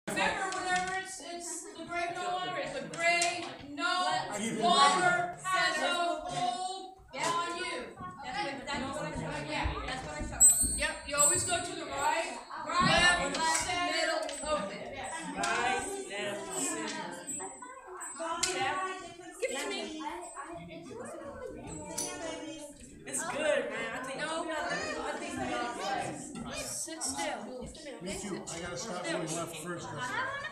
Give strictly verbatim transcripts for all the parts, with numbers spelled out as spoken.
Remember, whenever it's it's the grave no longer, it's the grave no longer has no hold on you. That's what I showed. Yeah, that's what I showed. Yep, you always go to the right, left, middle, open. Right, left, center. Give it to me. It's good, man. I think no, I think we got it. Sit still. Me too. I gotta start going left first. No,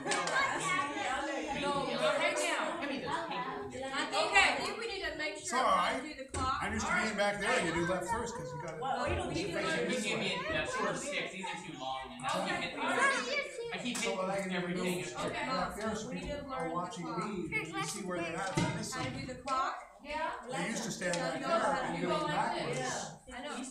right now. Okay, I think we need to make It's sure alright. we do the clock. I'm used to being back there and you do left first because you gotta. Well, we don't need You gave me that short sticks, these are too long, and now you hit the I keep So what I hitting can do everything. is back there so people are watching me and you see where they're at. They're missing. How to do the clock? Yeah. They used to stand back there and you go backwards. I know.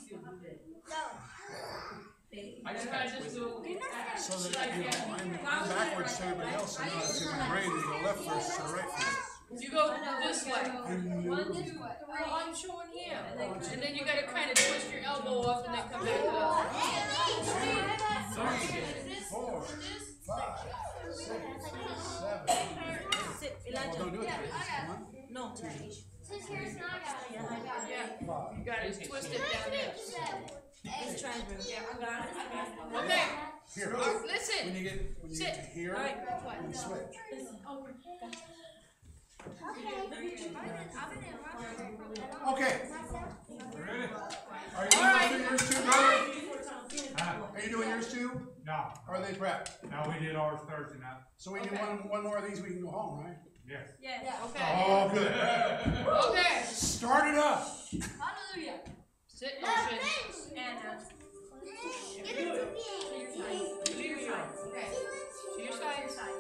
I just I got just twisted. do. So that, you know, I'm, I'm backwards to everybody else. So now it's in my brain. You go left first instead of right first. You go this way. One, two, three. Well, I'm showing him. And then you gotta kind of twist your elbow off and then come back up. Four, five, six, seven, eight. Well, don't do it twice. One, No. Yeah, you gotta twist it down there. Let's try it. Yeah, I got it. I got it. Okay, here. When listen. you get when you Sit. get to here, All right. you switch. Okay. Are you doing yours too, brother? Are you doing yours too? No, Or are they prepped? no, we did ours Thursday night. So we do one one more of these, we can go home, right? Yes. Yes. Okay. Oh, good. Okay. Start it up. Hallelujah. Sit motion. And uh, Leave your side. okay. To your side.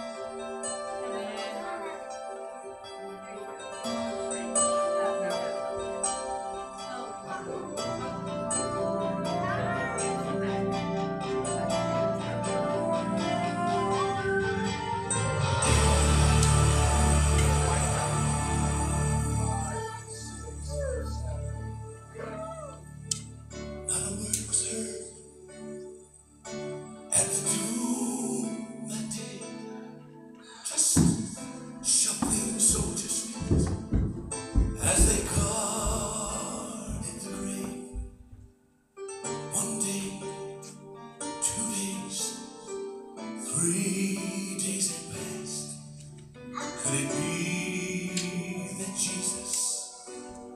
Three days had passed. Could it be that Jesus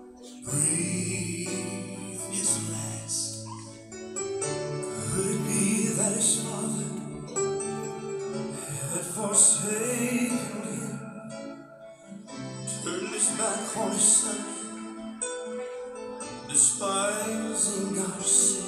breathed his last? Could it be that his father had forsaken him, turned his back on his son, despising God's sin?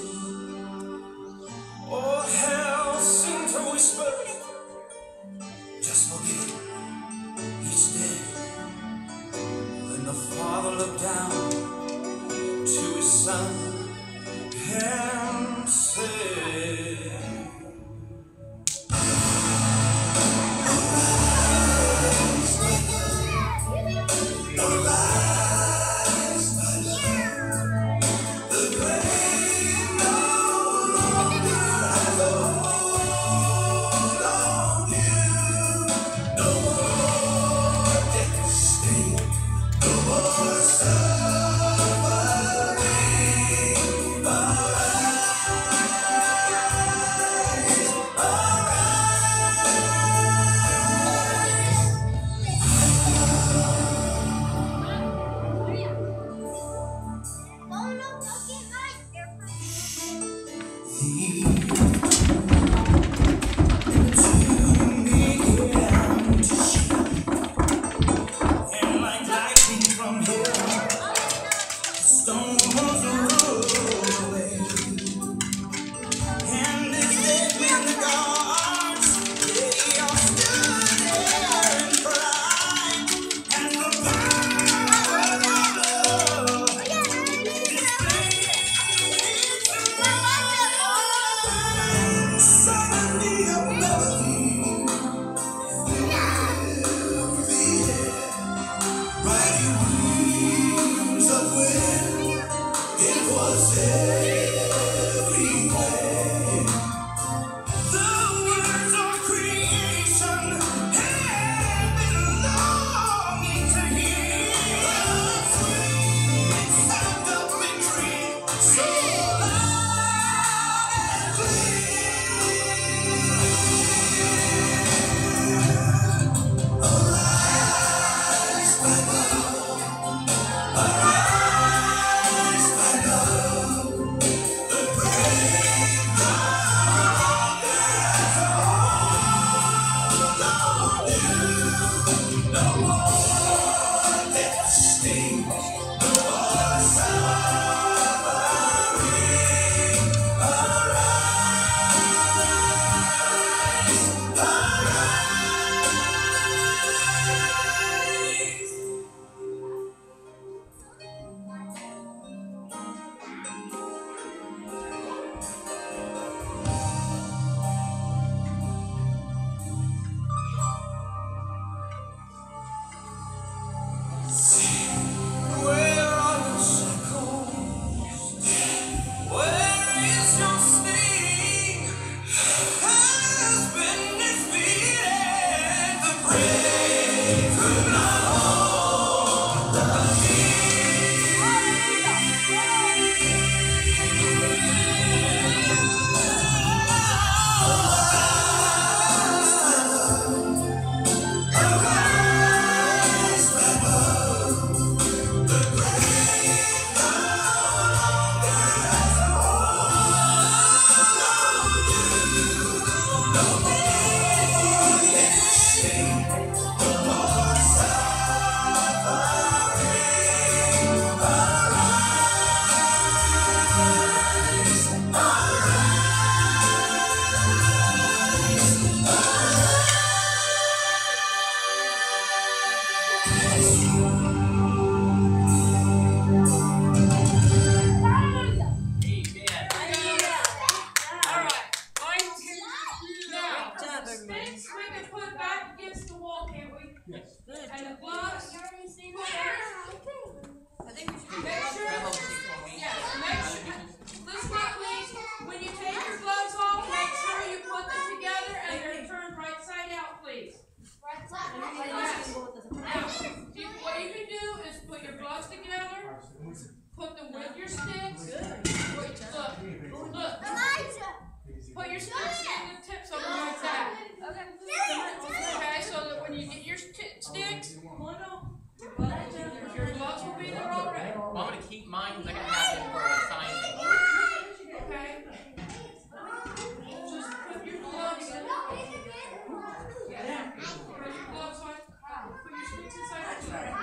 Oh, hell seemed to whisper, just forget him, he's dead. Then the father looked down to his son and said, Arise, my love, the grave no longer has a hold on you. No more death sting, no more sorrow. sticks we can put back against the wall, can't we? Yes. And the gloves, I think we should. make sure, yes, make sure, listen up please, when you take your gloves off, make sure you put them together and they're turned right side out, please. Yes. Now, you, what you can do is put your gloves together, put them with your sticks. Wait, look, look. Put your sticks in the tips of them like that. Okay, so that when you get your st sticks, your gloves will be there already. Well, I'm gonna keep mine because I gotta have it for a sign thing. Okay? Just put your gloves in. Yeah. Put your gloves on. Put your sticks inside.